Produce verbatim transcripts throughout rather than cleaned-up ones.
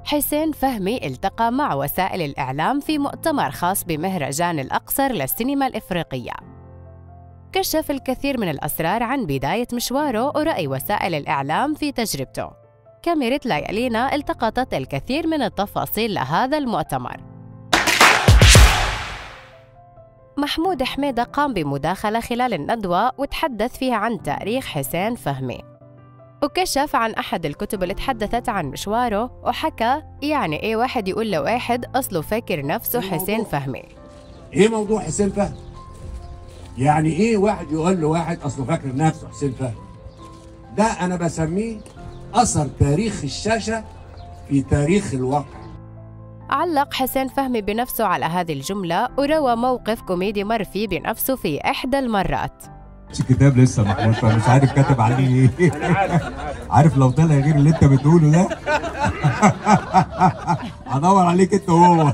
حسين فهمي التقى مع وسائل الإعلام في مؤتمر خاص بمهرجان الأقصر للسينما الإفريقية. كشف الكثير من الأسرار عن بداية مشواره ورأي وسائل الإعلام في تجربته. كاميرا ليالينا التقطت الكثير من التفاصيل لهذا المؤتمر. محمود حميدة قام بمداخلة خلال الندوة وتحدث فيها عن تاريخ حسين فهمي، وكشف عن أحد الكتب اللي تحدثت عن مشواره، وحكى يعني إيه واحد يقول لواحد أصله فاكر نفسه حسين فهمي. إيه موضوع حسين فهمي؟ يعني إيه واحد يقول لواحد أصله فاكر نفسه حسين فهمي؟ ده أنا بسميه أثر تاريخ الشاشة في تاريخ الواقع. علق حسين فهمي بنفسه على هذه الجملة، وروى موقف كوميدي مر فيه بنفسه في إحدى المرات. الكتاب لسه محمود فمش عارف كاتب عليه ايه. انا عارف انا عارف عارف لو طلع غير اللي انت بتقوله ده هدور عليك انت وهو.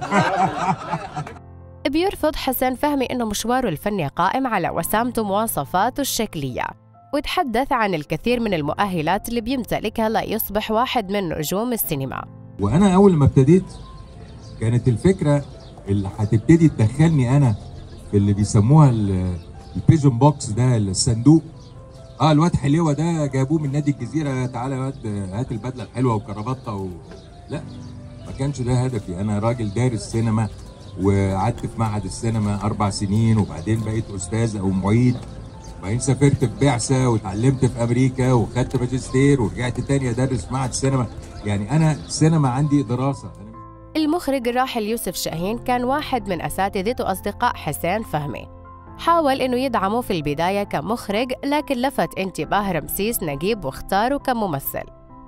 بيرفض حسين فهمي انه مشواره الفني قائم على وسامته ومواصفاته الشكليه، وتحدث عن الكثير من المؤهلات اللي بيمتلكها ليصبح واحد من نجوم السينما. وانا اول ما ابتديت كانت الفكره اللي هتبتدي تدخلني انا في اللي بيسموها البيجن بوكس، ده الصندوق. اه الواد حليوه ده جابوه من نادي الجزيره، تعالى يا واد هات البدله الحلوه وكرافته و... لا ما كانش ده هدفي. انا راجل دارس سينما وقعدت في معهد السينما اربع سنين، وبعدين بقيت استاذ او معيد، وبعدين سافرت في بعثه واتعلمت في امريكا وخدت ماجستير ورجعت تاني ادرس في معهد السينما. يعني انا السينما عندي دراسه. المخرج الراحل يوسف شاهين كان واحد من اساتذته واصدقاء حسين فهمي. حاول انه يدعمه في البدايه كمخرج، لكن لفت انتباه رمسيس نجيب واختاره كممثل.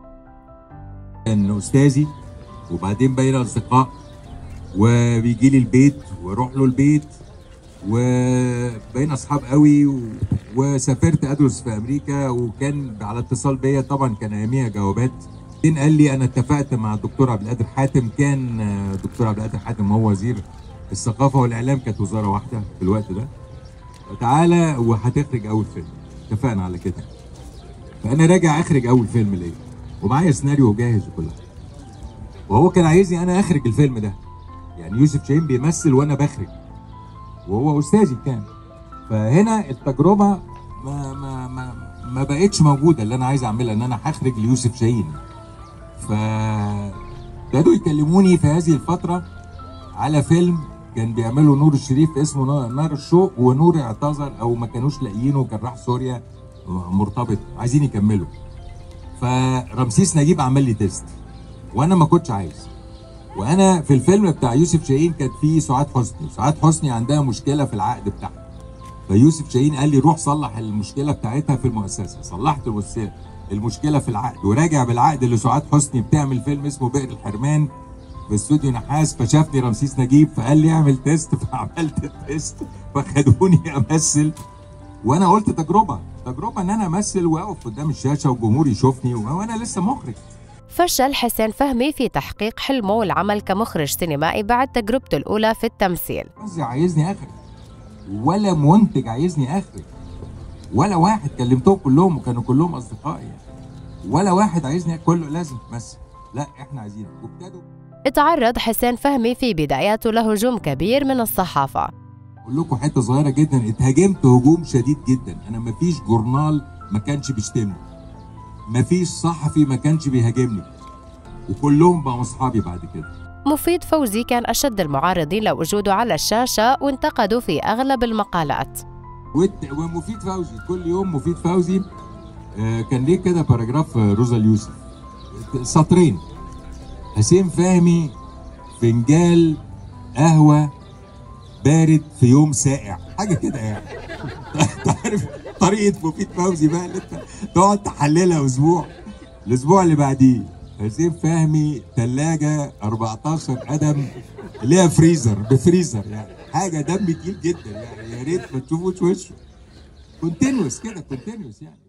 كان استاذي وبعدين بقينا اصدقاء، وبيجي لي البيت واروح له البيت وبقينا اصحاب قوي و... وسافرت ادرس في امريكا، وكان على اتصال بيا طبعا، كان اياميها جوابات. بعدين قال لي انا اتفقت مع الدكتور عبد القادر حاتم، كان الدكتور عبد القادر حاتم هو وزير الثقافه والاعلام، كانت وزاره واحده في الوقت ده، تعالى وهتخرج اول فيلم. اتفقنا على كده. فانا راجع اخرج اول فيلم ليا ومعايا سيناريو جاهز وكل حاجه، وهو كان عايزني انا اخرج الفيلم ده. يعني يوسف شاهين بيمثل وانا بخرج، وهو استاذي كان. فهنا التجربه ما ما ما ما بقتش موجوده اللي انا عايز اعملها، ان انا هخرج ليوسف شاهين. ف ابتدوا يكلموني في هذه الفتره على فيلم كان بيعمله نور الشريف اسمه نار الشوق، ونور اعتذر او ما كانوش لاقيينه، كان راح سوريا مرتبط، عايزين يكملوا. فرمسيس نجيب عمل لي تيست وانا ما كنتش عايز. وانا في الفيلم بتاع يوسف شاهين كانت فيه سعاد حسني، سعاد حسني عندها مشكله في العقد بتاعها. فيوسف شاهين قال لي روح صلح المشكله بتاعتها في المؤسسه. صلحت المشكله في العقد، وراجع بالعقد لسعاد حسني بتعمل فيلم اسمه بئر الحرمان في استوديو نحاس. فشافني رمسيس نجيب فقال لي اعمل تيست، فعملت التيست فخدوني امثل. وانا قلت تجربه تجربه ان انا امثل واقف قدام الشاشه والجمهور يشوفني وانا لسه مخرج. فشل حسين فهمي في تحقيق حلمه والعمل كمخرج سينمائي بعد تجربته الاولى في التمثيل. عايزني اخرج ولا منتج عايزني اخرج، ولا واحد. كلمتهم كلهم وكانوا كلهم اصدقائي يعني. ولا واحد عايزني، كله لازم بس لا احنا عايزينك. وابتدوا. اتعرض حسين فهمي في بداياته لهجوم كبير من الصحافه. اقول لكم حته صغيره جدا، اتهاجمت هجوم شديد جدا. انا مفيش جورنال ما كانش بيشتمني، مفيش صحفي ما كانش بيهاجمني، وكلهم بقوا اصحابي بعد كده. مفيد فوزي كان اشد المعارضين لوجوده على الشاشه، وانتقدوا في اغلب المقالات. ومفيد فوزي كل يوم مفيد فوزي آه كان ليه كده باراجراف روزا اليوسف سطرين: حسين فهمي فنجال قهوه بارد في يوم ساقع، حاجه كده يعني. تعرف طريقه مفيد فوزي بقى اللي انت تقعد تحللها اسبوع. الاسبوع اللي بعديه حسين فهمي ثلاجه أربعتاشر قدم اللي هي فريزر بفريزر، يعني حاجه دم تقيل جدا يعني، يا ريت ما تشوفوش وشه. كونتينوس كده، كونتينوس يعني.